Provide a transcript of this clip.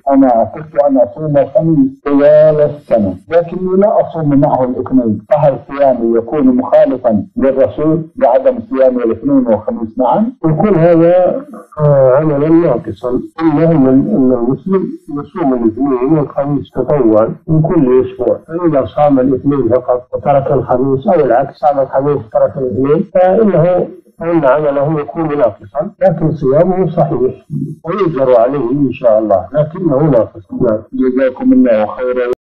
أنا كنت أن أصوم الخميس طوال السنة لكني لا أصوم معه الاثنين، فهل صيامي يكون مخالفا للرسول بعدم صيام الاثنين والخميس معا؟ يكون هذا عملا ناقصا. المهم أن المسلم يصوم الاثنين والخميس تطوعا من كل أسبوع، فإذا صام الاثنين فقط وترك الخميس أو العكس صام الخميس وترك الاثنين فإن عمله يكون ناقصا، لكن صيامه صحيح ويجر عليه إن شاء الله، لكنه ناقص. جزاكم الله خيرا.